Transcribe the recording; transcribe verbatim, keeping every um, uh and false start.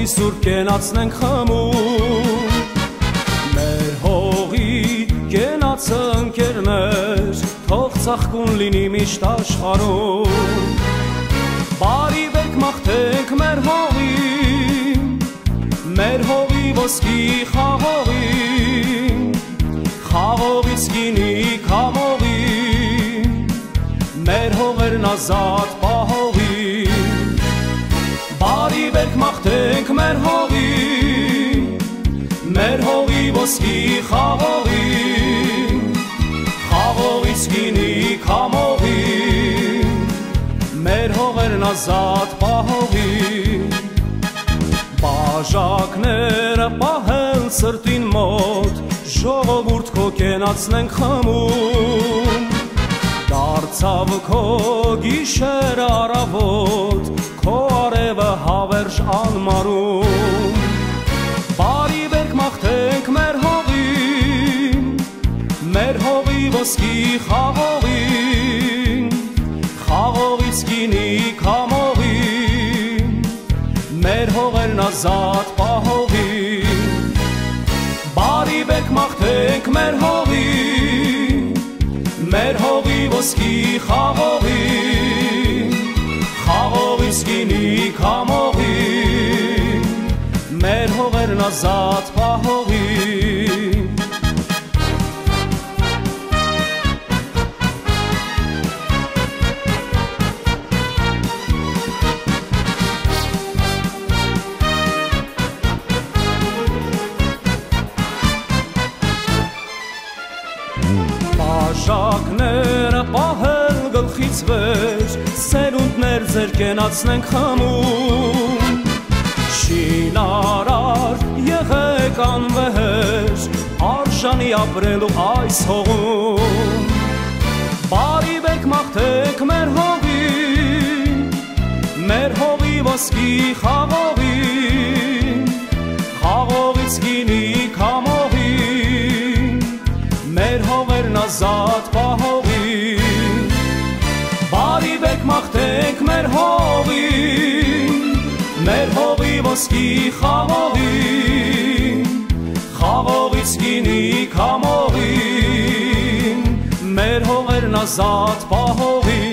սուրբ կենացնենք խմում, մեր հողի կենացը ընկերներ, թող ծաղկուն լինի միշտ աշխարհում, բարի վերք մաղթենք մեր հողին, մեր հողի ոսկի խաղողին, խաղողից գինի քամողին, մեր հողերն ազատ պահողին, բարի վերք մաղթենք մեր հողին, մեր հողի ոսկի խաղողին, խաղողից գինի քամողին, մեր հողերն ազատ պահողին, բաժակները պահել սրտին մոտ, ժողովուրդ քո կենացնենք խմում, դարձավ քո գիշերը առավոտ, քո արևը հավերժ անմարում, բարի վերք մաղթենք մեր հողին, մեր հողի ոսկի խաղողին, խաղողից գինի քամողին, մեր հողերն ազատ պահողին, բարի վերք մաղթենք մեր հողին, մեր հողի ոսկի խաղողին, խաղողից գինի քամողին, մեր հողերն ազատ պահողին, բաժակները պահել գլխից վեր, սերունդներ ձեր կենացնենք խմում, շինարար եղեք անվեհեր, արժանի ապրելու այս հողում, բարի վերք մաղթենք մեր հողին, մեր հողի ոսկի խաղողին, խաղողից գինի քամողին, մեր հողերն ազատ պահողին, բարի վերք մաղթենք մեր հողին, մեր հողի ոսկի խաղողին, խաղողից գինի քամողին, մեր հողերն ազատ պահողին,